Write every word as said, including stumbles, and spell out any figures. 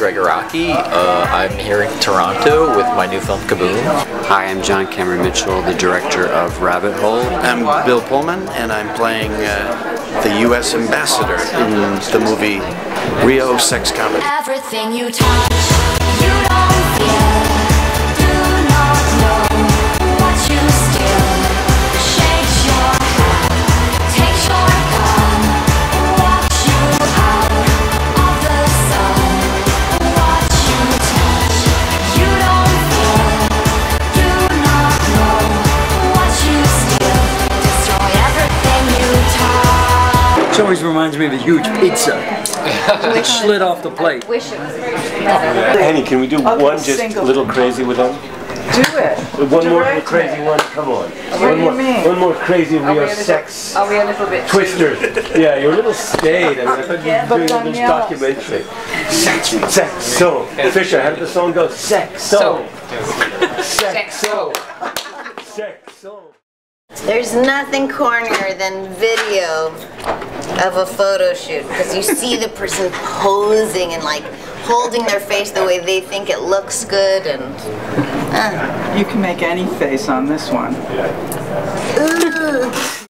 Gregoraki. Uh, I'm here in Toronto with my new film Kaboom. Hi, I'm John Cameron Mitchell, the director of Rabbit Hole. I'm Bill Pullman, and I'm playing uh, the U S ambassador in the movie Rio Sex Comedy. Everything you touch, you don't feel. Do not know what you steal. Shakes your head, takes your gun, walks you out of the sun. What you touch, you don't feel. Do not know what you steal. Destroy everything you touch. It always reminds me of a huge pizza. It slid off the plate. Wish it was Henny, can we do I'll one do just single. a little crazy with them? Do it. One more Direct crazy me. one, come on. What one do you more, mean? One more crazy Are we real a little- sex Are we a little bit twister. Yeah, you're a little staid. I mean, I thought you Yeah, were but doing this Daniela- documentary. Sex, sex, so. Fisher, how did the song go? Sex, so. Sex, so. Sex, so. There's nothing cornier than video of a photo shoot because you see the person posing and like holding their face the way they think it looks good and uh. You can make any face on this one. Ooh.